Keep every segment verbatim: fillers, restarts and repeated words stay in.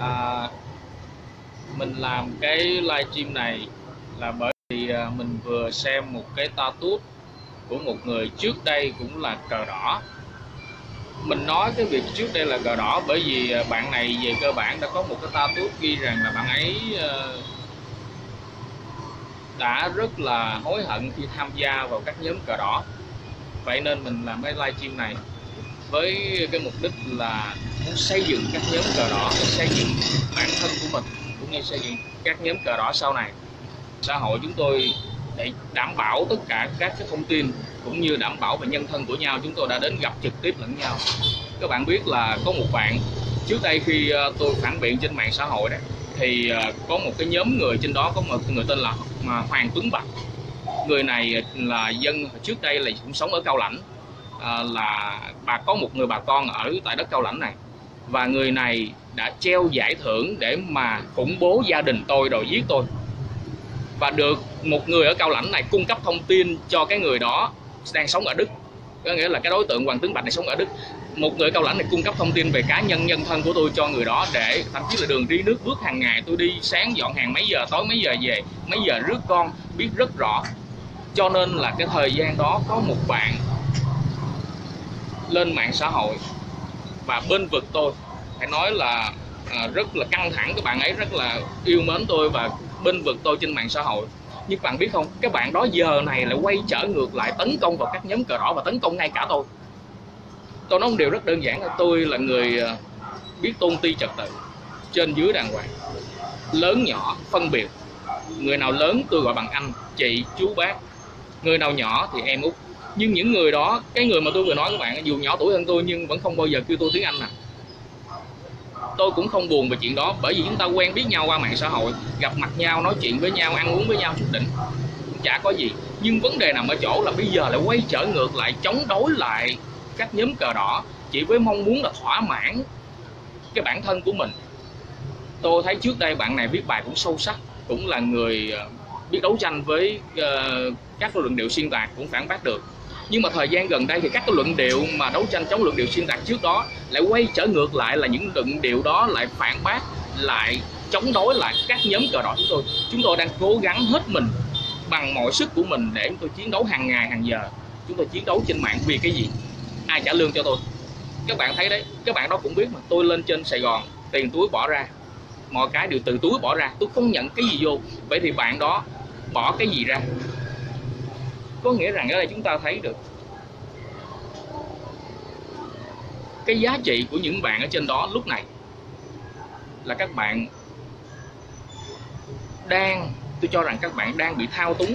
À, mình làm cái livestream này là bởi vì à, mình vừa xem một cái status của một người trước đây cũng là cờ đỏ. Mình nói cái việc trước đây là cờ đỏ bởi vì à, bạn này về cơ bản đã có một cái status ghi rằng là bạn ấy à, đã rất là hối hận khi tham gia vào các nhóm cờ đỏ. Vậy nên mình làm cái livestream này với cái mục đích là muốn xây dựng các nhóm cờ đỏ, xây dựng bản thân của mình cũng như xây dựng các nhóm cờ đỏ sau này. Xã hội chúng tôi để đảm bảo tất cả các cái thông tin cũng như đảm bảo về nhân thân của nhau, chúng tôi đã đến gặp trực tiếp lẫn nhau. Các bạn biết là có một bạn trước đây khi tôi phản biện trên mạng xã hội đấy, thì có một cái nhóm người trên đó có một người tên là Hoàng Tuấn Bạch. Người này là dân trước đây là cũng sống ở Cao Lãnh, à, là bà có một người bà con ở tại đất Cao Lãnh này, và người này đã treo giải thưởng để mà khủng bố gia đình tôi rồi giết tôi, và được một người ở Cao Lãnh này cung cấp thông tin cho cái người đó đang sống ở Đức. Có nghĩa là cái đối tượng Hoàng Tuấn Bạch này sống ở Đức, một người Cao Lãnh này cung cấp thông tin về cá nhân nhân thân của tôi cho người đó, để thậm chí là đường đi nước bước hàng ngày tôi đi, sáng dọn hàng mấy giờ, tối mấy giờ về, mấy giờ rước con, biết rất rõ. Cho nên là cái thời gian đó có một bạn lên mạng xã hội và bên vực tôi, phải nói là à, rất là căng thẳng. Các bạn ấy rất là yêu mến tôi và bên vực tôi trên mạng xã hội. Nhưng bạn biết không, các bạn đó giờ này lại quay trở ngược lại tấn công vào các nhóm cờ đỏ và tấn công ngay cả tôi. Tôi nói một điều rất đơn giản là tôi là người biết tôn ti trật tự, trên dưới đàng hoàng, lớn nhỏ phân biệt. Người nào lớn tôi gọi bằng anh, chị, chú, bác. Người nào nhỏ thì em út. Nhưng những người đó, cái người mà tôi vừa nói các bạn, dù nhỏ tuổi hơn tôi nhưng vẫn không bao giờ kêu tôi tiếng anh nè. Tôi cũng không buồn về chuyện đó, bởi vì chúng ta quen biết nhau qua mạng xã hội, gặp mặt nhau, nói chuyện với nhau, ăn uống với nhau chút đỉnh, chả có gì. Nhưng vấn đề nằm ở chỗ là bây giờ lại quay trở ngược lại, chống đối lại các nhóm cờ đỏ chỉ với mong muốn là thỏa mãn cái bản thân của mình. Tôi thấy trước đây bạn này viết bài cũng sâu sắc, cũng là người biết đấu tranh với uh, các luận điệu xuyên tạc, cũng phản bác được. Nhưng mà thời gian gần đây thì các cái luận điệu mà đấu tranh chống luận điệu xuyên tạc trước đó lại quay trở ngược lại, là những luận điệu đó lại phản bác, lại chống đối lại các nhóm cờ đỏ chúng tôi. Chúng tôi đang cố gắng hết mình bằng mọi sức của mình để chúng tôi chiến đấu hàng ngày hàng giờ. Chúng tôi chiến đấu trên mạng vì cái gì? Ai trả lương cho tôi? Các bạn thấy đấy, các bạn đó cũng biết mà, tôi lên trên Sài Gòn, tiền túi bỏ ra, mọi cái đều từ túi bỏ ra, tôi không nhận cái gì vô. Vậy thì bạn đó bỏ cái gì ra? Có nghĩa rằng ở đây chúng ta thấy được cái giá trị của những bạn ở trên đó lúc này là các bạn đang, tôi cho rằng các bạn đang bị thao túng.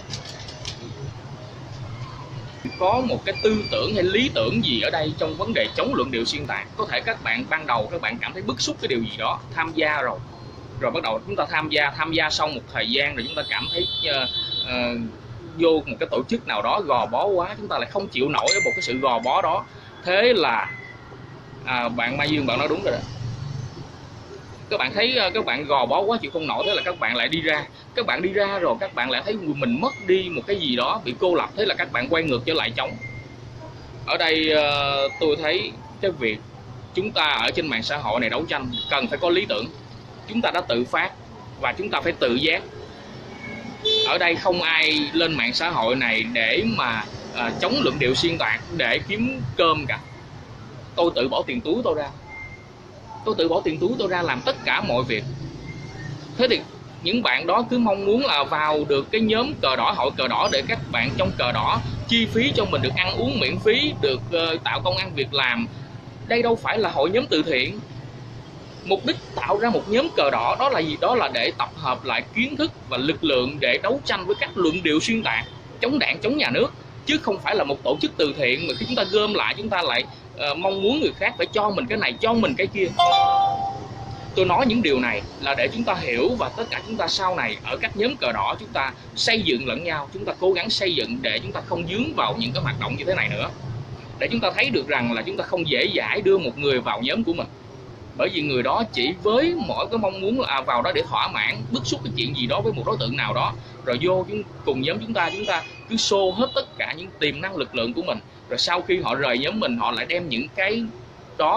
Có một cái tư tưởng hay lý tưởng gì ở đây trong vấn đề chống luận điệu xuyên tạc. Có thể các bạn ban đầu các bạn cảm thấy bức xúc cái điều gì đó, tham gia rồi rồi bắt đầu chúng ta tham gia tham gia xong một thời gian rồi chúng ta cảm thấy uh, uh, vô một cái tổ chức nào đó gò bó quá, chúng ta lại không chịu nổi một cái sự gò bó đó. Thế là à, bạn Mai Dương bạn nói đúng rồi đó, các bạn thấy các bạn gò bó quá chịu không nổi, thế là các bạn lại đi ra. Các bạn đi ra rồi các bạn lại thấy mình mất đi một cái gì đó, bị cô lập, thế là các bạn quay ngược trở lại chống. Ở đây tôi thấy cái việc chúng ta ở trên mạng xã hội này đấu tranh cần phải có lý tưởng. Chúng ta đã tự phát và chúng ta phải tự giác. Ở đây không ai lên mạng xã hội này để mà à, chống luận điệu xuyên tạc để kiếm cơm cả. Tôi tự bỏ tiền túi tôi ra, tôi tự bỏ tiền túi tôi ra làm tất cả mọi việc. Thế thì những bạn đó cứ mong muốn là vào được cái nhóm cờ đỏ, hội cờ đỏ, để các bạn trong cờ đỏ chi phí cho mình được ăn uống miễn phí, được uh, tạo công ăn việc làm. Đây đâu phải là hội nhóm từ thiện. Mục đích tạo ra một nhóm cờ đỏ đó là gì? Đó là để tập hợp lại kiến thức và lực lượng để đấu tranh với các luận điệu xuyên tạc, chống đảng, chống nhà nước, chứ không phải là một tổ chức từ thiện mà khi chúng ta gom lại chúng ta lại uh, mong muốn người khác phải cho mình cái này, cho mình cái kia. Tôi nói những điều này là để chúng ta hiểu, và tất cả chúng ta sau này ở các nhóm cờ đỏ chúng ta xây dựng lẫn nhau, chúng ta cố gắng xây dựng để chúng ta không dướng vào những cái hoạt động như thế này nữa. Để chúng ta thấy được rằng là chúng ta không dễ dãi đưa một người vào nhóm của mình, bởi vì người đó chỉ với mỗi cái mong muốn là vào đó để thỏa mãn bức xúc cái chuyện gì đó với một đối tượng nào đó, rồi vô cùng nhóm chúng ta, chúng ta cứ show hết tất cả những tiềm năng lực lượng của mình, rồi sau khi họ rời nhóm mình họ lại đem những cái đó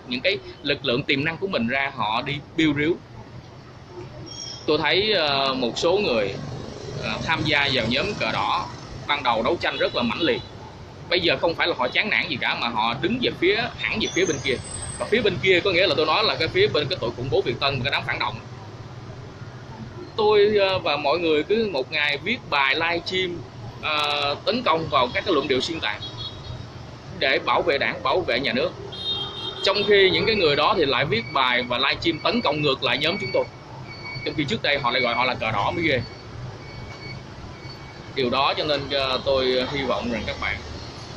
những cái lực lượng tiềm năng của mình ra, họ đi biêu riếu. Tôi thấy uh, một số người uh, tham gia vào nhóm cờ đỏ ban đầu đấu tranh rất là mãnh liệt, bây giờ không phải là họ chán nản gì cả mà họ đứng về phía hẳn về phía bên kia. Và phía bên kia có nghĩa là tôi nói là cái phía bên cái tội khủng bố Việt Tân và cái đám phản động. Tôi và mọi người cứ một ngày viết bài livestream uh, tấn công vào các cái luận điệu xuyên tạc để bảo vệ đảng, bảo vệ nhà nước, trong khi những cái người đó thì lại viết bài và livestream tấn công ngược lại nhóm chúng tôi, trong khi trước đây họ lại gọi họ là cờ đỏ mới ghê. Điều đó cho nên uh, tôi hy vọng rằng các bạn,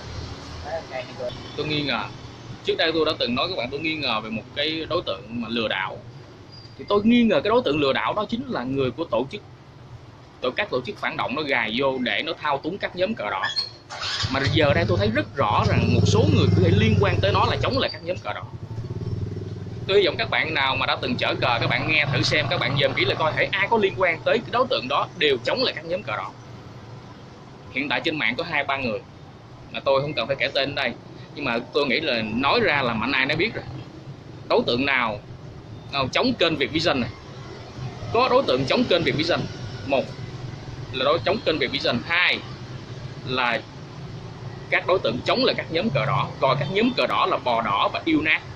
tôi nghi ngờ, trước đây tôi đã từng nói các bạn, tôi nghi ngờ về một cái đối tượng mà lừa đảo. Thì tôi nghi ngờ cái đối tượng lừa đảo đó chính là người của tổ chức, tổ các tổ chức phản động nó gài vô để nó thao túng các nhóm cờ đỏ. Mà giờ đây tôi thấy rất rõ rằng một số người có thể liên quan tới nó là chống lại các nhóm cờ đỏ. Tôi hy vọng các bạn nào mà đã từng chở cờ, các bạn nghe thử xem, các bạn dòm kỹ lại coi thể ai có liên quan tới cái đối tượng đó đều chống lại các nhóm cờ đỏ. Hiện tại trên mạng có hai ba người mà tôi không cần phải kể tên ở đây, nhưng mà tôi nghĩ là nói ra là mạnh ai nấy biết rồi. Đối tượng nào chống kênh Việt Vision này, có đối tượng chống kênh Việt Vision. Một là đối chống kênh Việt Vision, hai là các đối tượng chống lại các nhóm cờ đỏ, coi các nhóm cờ đỏ là bò đỏ và yêu nát.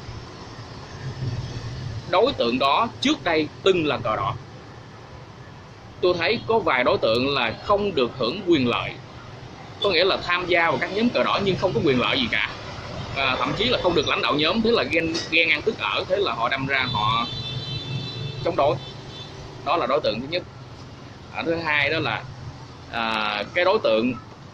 Đối tượng đó trước đây từng là cờ đỏ. Tôi thấy có vài đối tượng là không được hưởng quyền lợi, có nghĩa là tham gia vào các nhóm cờ đỏ nhưng không có quyền lợi gì cả, à, thậm chí là không được lãnh đạo nhóm. Thế là ghen ghen ăn tức ở, thế là họ đâm ra họ chống đối. Đó là đối tượng thứ nhất. À, thứ hai đó là à, cái đối tượng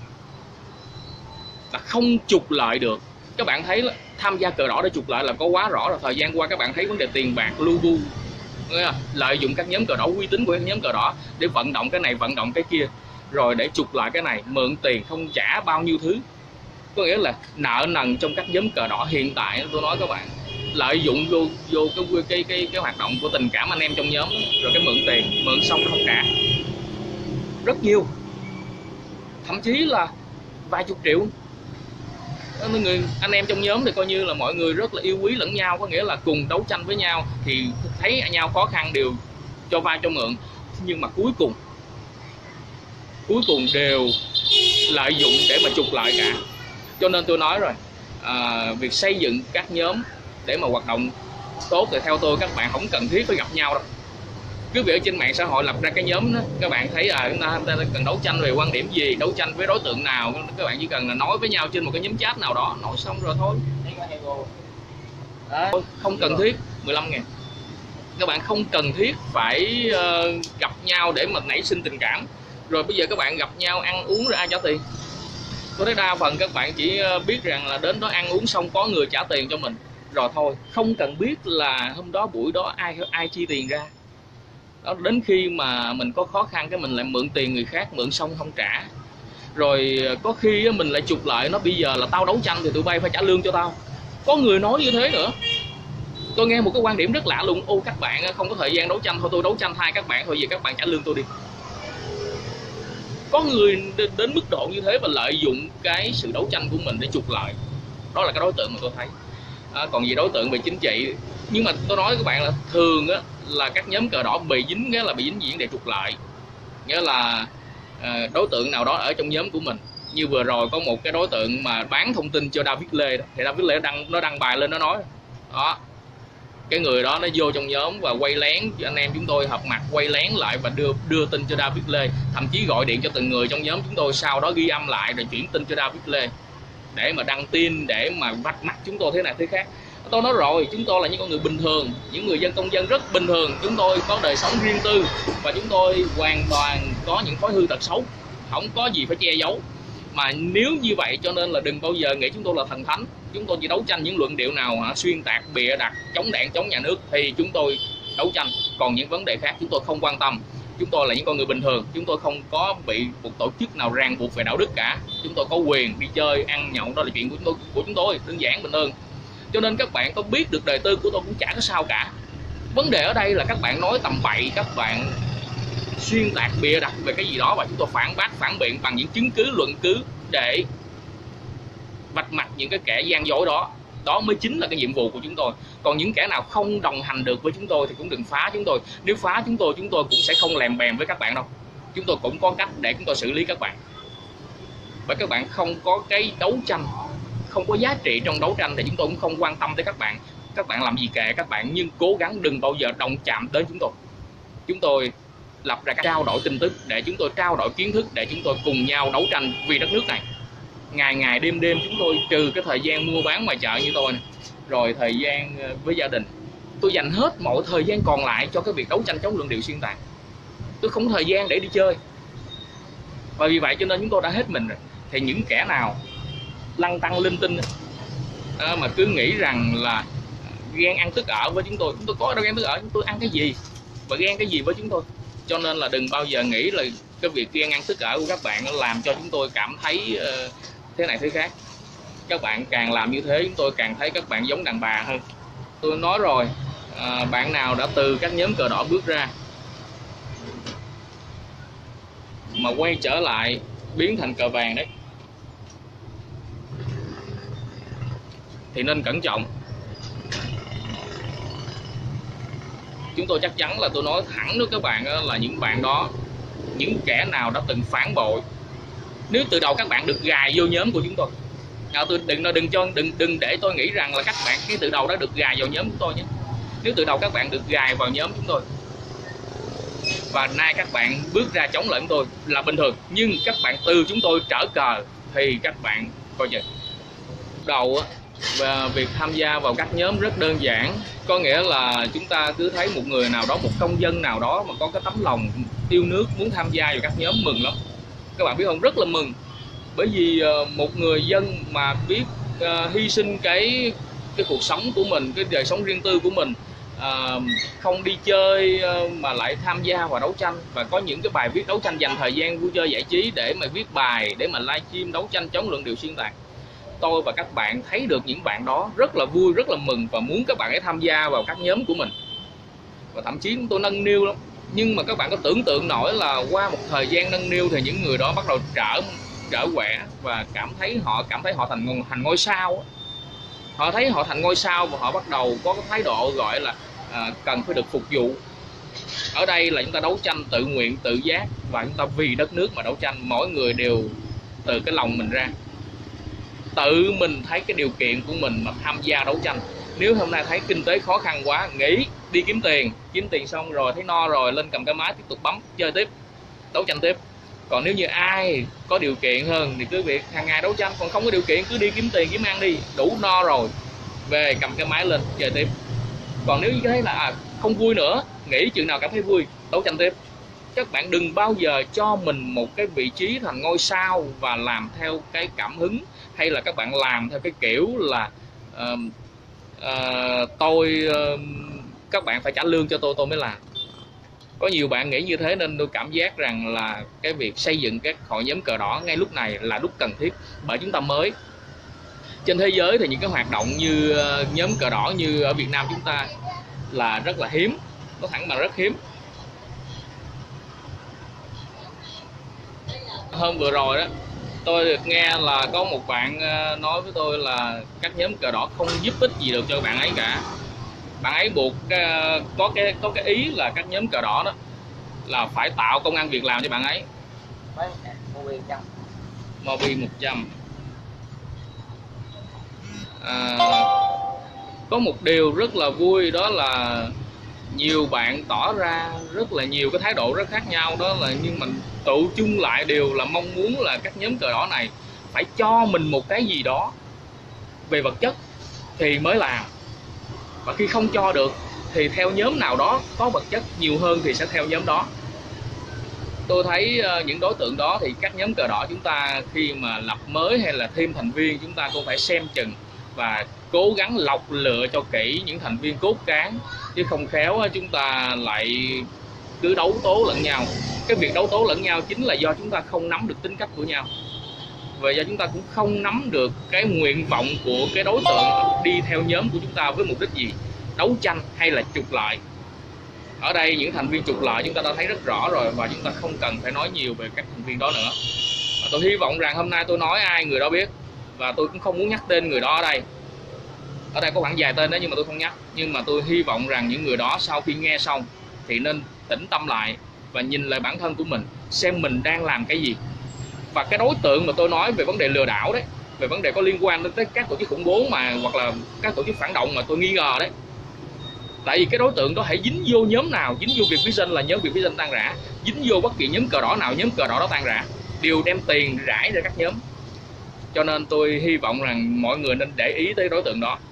là không trục lợi được. Các bạn thấy là tham gia cờ đỏ để trục lợi là có quá rõ rồi. Thời gian qua các bạn thấy vấn đề tiền bạc lu bu, lợi dụng các nhóm cờ đỏ, uy tín của các nhóm cờ đỏ để vận động cái này vận động cái kia, rồi để trục lợi cái này, mượn tiền không trả bao nhiêu thứ. Có nghĩa là nợ nần trong các nhóm cờ đỏ hiện tại, tôi nói các bạn, lợi dụng vô vô cái cái cái cái hoạt động của tình cảm anh em trong nhóm, rồi cái mượn tiền, mượn xong không trả rất nhiều, thậm chí là vài chục triệu. Người anh em trong nhóm thì coi như là mọi người rất là yêu quý lẫn nhau, có nghĩa là cùng đấu tranh với nhau, thì thấy nhau khó khăn đều cho vay cho mượn, nhưng mà cuối cùng cuối cùng đều lợi dụng để mà trục lợi cả. Cho nên tôi nói rồi, à, việc xây dựng các nhóm để mà hoạt động tốt thì theo tôi các bạn không cần thiết phải gặp nhau đâu. Cứ việc ở trên mạng xã hội lập ra cái nhóm đó, các bạn thấy à chúng ta cần đấu tranh về quan điểm gì, đấu tranh với đối tượng nào, các bạn chỉ cần là nói với nhau trên một cái nhóm chat nào đó, nói xong rồi thôi. Đấy, không cần thiết. Mười lăm ngàn. Các bạn không cần thiết phải uh, gặp nhau để mà nảy sinh tình cảm. Rồi bây giờ các bạn gặp nhau ăn uống rồi ai trả tiền? Tôi thấy đa phần các bạn chỉ biết rằng là đến đó ăn uống xong có người trả tiền cho mình rồi thôi, không cần biết là hôm đó buổi đó ai ai chi tiền ra. Đó, đến khi mà mình có khó khăn cái mình lại mượn tiền người khác, mượn xong không trả, rồi có khi mình lại trục lợi. Nó bây giờ là tao đấu tranh thì tụi bay phải trả lương cho tao. Có người nói như thế nữa. Tôi nghe một cái quan điểm rất lạ luôn: ô các bạn không có thời gian đấu tranh, thôi tôi đấu tranh thay các bạn, thôi về các bạn trả lương tôi đi. Có người đến mức độ như thế và lợi dụng cái sự đấu tranh của mình để trục lợi. Đó là cái đối tượng mà tôi thấy. À, còn về đối tượng về chính trị, nhưng mà tôi nói với các bạn là thường á, là các nhóm cờ đỏ bị dính, nghĩa là bị dính diễn để trục lợi, nghĩa là à, đối tượng nào đó ở trong nhóm của mình. Như vừa rồi có một cái đối tượng mà bán thông tin cho David Lê đó, thì David Lê đăng nó đăng bài lên, nó nói đó, cái người đó nó vô trong nhóm và quay lén anh em chúng tôi, họp mặt quay lén lại và đưa đưa tin cho David Lê, thậm chí gọi điện cho từng người trong nhóm chúng tôi, sau đó ghi âm lại rồi chuyển tin cho David Lê để mà đăng tin, để mà vạch mặt chúng tôi thế này thế khác. Tôi nói rồi, chúng tôi là những con người bình thường, những người dân công dân rất bình thường, chúng tôi có đời sống riêng tư và chúng tôi hoàn toàn có những thói hư tật xấu, không có gì phải che giấu. Mà nếu như vậy cho nên là đừng bao giờ nghĩ chúng tôi là thần thánh. Chúng tôi chỉ đấu tranh những luận điệu nào hả, xuyên tạc, bịa đặt, chống đảng, chống nhà nước thì chúng tôi đấu tranh. Còn những vấn đề khác chúng tôi không quan tâm. Chúng tôi là những con người bình thường, chúng tôi không có bị một tổ chức nào ràng buộc về đạo đức cả. Chúng tôi có quyền đi chơi, ăn nhậu, đó là chuyện của chúng tôi, của chúng tôi đơn giản bình thường. Cho nên các bạn có biết được đời tư của tôi cũng chả có sao cả. Vấn đề ở đây là các bạn nói tầm bậy, các bạn xuyên tạc bịa đặt về cái gì đó và chúng tôi phản bác, phản biện bằng những chứng cứ, luận cứ để vạch mặt những cái kẻ gian dối đó. Đó mới chính là cái nhiệm vụ của chúng tôi. Còn những kẻ nào không đồng hành được với chúng tôi thì cũng đừng phá chúng tôi. Nếu phá chúng tôi, chúng tôi cũng sẽ không lèm bèm với các bạn đâu. Chúng tôi cũng có cách để chúng tôi xử lý các bạn. Bởi các bạn không có cái đấu tranh, không có giá trị trong đấu tranh thì chúng tôi cũng không quan tâm tới các bạn. Các bạn làm gì kệ các bạn, nhưng cố gắng đừng bao giờ động chạm đến chúng tôi. Chúng tôi lập ra các trao đổi tin tức để chúng tôi trao đổi kiến thức, để chúng tôi cùng nhau đấu tranh vì đất nước này. Ngày ngày đêm đêm chúng tôi trừ cái thời gian mua bán ngoài chợ như tôi này, rồi thời gian với gia đình, tôi dành hết mọi thời gian còn lại cho cái việc đấu tranh chống luận điệu xuyên tạc. Tôi không có thời gian để đi chơi. Và vì vậy cho nên chúng tôi đã hết mình rồi. Thì những kẻ nào lăng tăng linh tinh à, mà cứ nghĩ rằng là ghen ăn tức ở với chúng tôi, chúng tôi có đâu ghen tức ở, chúng tôi ăn cái gì và ghen cái gì với chúng tôi. Cho nên là đừng bao giờ nghĩ là cái việc ghen ăn tức ở của các bạn làm cho chúng tôi cảm thấy uh, thế này thế khác. Các bạn càng làm như thế, chúng tôi càng thấy các bạn giống đàn bà hơn. Tôi nói rồi, à, bạn nào đã từ các nhóm cờ đỏ bước ra mà quay trở lại biến thành cờ vàng đấy thì nên cẩn trọng. Chúng tôi chắc chắn là tôi nói thẳng với các bạn là những bạn đó, những kẻ nào đã từng phản bội, nếu từ đầu các bạn được gài vô nhóm của chúng tôi, à, tôi đừng đừng cho đừng đừng để tôi nghĩ rằng là các bạn cái từ đầu đã được gài vào nhóm của tôi nhé. Nếu từ đầu các bạn được gài vào nhóm chúng tôi và nay các bạn bước ra chống lại tôi là bình thường, nhưng các bạn từ chúng tôi trở cờ thì các bạn coi chừng. Đầu và việc tham gia vào các nhóm rất đơn giản, có nghĩa là chúng ta cứ thấy một người nào đó, một công dân nào đó mà có cái tấm lòng yêu nước muốn tham gia vào các nhóm, mừng lắm. Các bạn biết không, rất là mừng. Bởi vì một người dân mà biết uh, hy sinh cái cái cuộc sống của mình, cái đời sống riêng tư của mình, uh, không đi chơi uh, mà lại tham gia vào đấu tranh, và có những cái bài viết đấu tranh, dành thời gian vui chơi giải trí để mà viết bài, để mà livestream đấu tranh chống luận điệu xuyên tạc. Tôi và các bạn thấy được những bạn đó rất là vui, rất là mừng và muốn các bạn ấy tham gia vào các nhóm của mình. Và thậm chí tôi nâng niu lắm. Nhưng mà các bạn có tưởng tượng nổi là qua một thời gian nâng niu thì những người đó bắt đầu trở trở quẻ và cảm thấy họ cảm thấy họ thành thành ngôi sao. Họ thấy họ thành ngôi sao và họ bắt đầu có cái thái độ gọi là à, cần phải được phục vụ. Ở đây là chúng ta đấu tranh tự nguyện, tự giác, và chúng ta vì đất nước mà đấu tranh. Mỗi người đều từ cái lòng mình ra, tự mình thấy cái điều kiện của mình mà tham gia đấu tranh. Nếu hôm nay thấy kinh tế khó khăn quá, nghỉ đi kiếm tiền, kiếm tiền xong rồi thấy no rồi lên cầm cái máy tiếp tục bấm chơi tiếp, đấu tranh tiếp. Còn nếu như ai có điều kiện hơn thì cứ việc hàng ngày đấu tranh, còn không có điều kiện cứ đi kiếm tiền kiếm ăn đi, đủ no rồi về cầm cái máy lên chơi tiếp. Còn nếu như thấy là à, không vui nữa, nghỉ chừng nào cảm thấy vui, đấu tranh tiếp. Các bạn đừng bao giờ cho mình một cái vị trí thành ngôi sao và làm theo cái cảm hứng, hay là các bạn làm theo cái kiểu là uh, uh, tôi uh, các bạn phải trả lương cho tôi tôi mới làm. Có nhiều bạn nghĩ như thế nên tôi cảm giác rằng là cái việc xây dựng các hội nhóm cờ đỏ ngay lúc này là lúc cần thiết, bởi chúng ta mới. Trên thế giới thì những cái hoạt động như nhóm cờ đỏ như ở Việt Nam chúng ta là rất là hiếm, nó thẳng mà rất hiếm. Hôm vừa rồi đó, tôi được nghe là có một bạn nói với tôi là các nhóm cờ đỏ không giúp ích gì được cho bạn ấy cả. Bạn ấy buộc có cái có cái ý là các nhóm cờ đỏ đó là phải tạo công ăn việc làm cho bạn ấy. Mobi một trăm. À, có một điều rất là vui, đó là nhiều bạn tỏ ra rất là nhiều cái thái độ rất khác nhau, đó là nhưng mình tụ chung lại đều là mong muốn là các nhóm cờ đỏ này phải cho mình một cái gì đó về vật chất thì mới làm, và khi không cho được thì theo nhóm nào đó có vật chất nhiều hơn thì sẽ theo nhóm đó. Tôi thấy những đối tượng đó thì các nhóm cờ đỏ chúng ta khi mà lập mới hay là thêm thành viên, chúng ta cũng phải xem chừng và cố gắng lọc lựa cho kỹ những thành viên cốt cán, chứ không khéo chúng ta lại cứ đấu tố lẫn nhau. Cái việc đấu tố lẫn nhau chính là do chúng ta không nắm được tính cách của nhau, và do chúng ta cũng không nắm được cái nguyện vọng của cái đối tượng đi theo nhóm của chúng ta với mục đích gì, đấu tranh hay là trục lợi. Ở đây những thành viên trục lợi chúng ta đã thấy rất rõ rồi, và chúng ta không cần phải nói nhiều về các thành viên đó nữa. Và tôi hy vọng rằng hôm nay tôi nói ai người đó biết, và tôi cũng không muốn nhắc tên người đó ở đây. Ở đây có khoảng vài tên đó nhưng mà tôi không nhắc. Nhưng mà tôi hy vọng rằng những người đó sau khi nghe xong thì nên tĩnh tâm lại và nhìn lại bản thân của mình, xem mình đang làm cái gì. Và cái đối tượng mà tôi nói về vấn đề lừa đảo đấy, về vấn đề có liên quan đến tới các tổ chức khủng bố mà hoặc là các tổ chức phản động mà tôi nghi ngờ đấy, tại vì cái đối tượng đó hãy dính vô nhóm nào, dính vô Việt Vision là nhóm Việt Vision tan rã, dính vô bất kỳ nhóm cờ đỏ nào, nhóm cờ đỏ đó tan rã, đều đem tiền rải ra các nhóm. Cho nên tôi hy vọng rằng mọi người nên để ý tới đối tượng đó.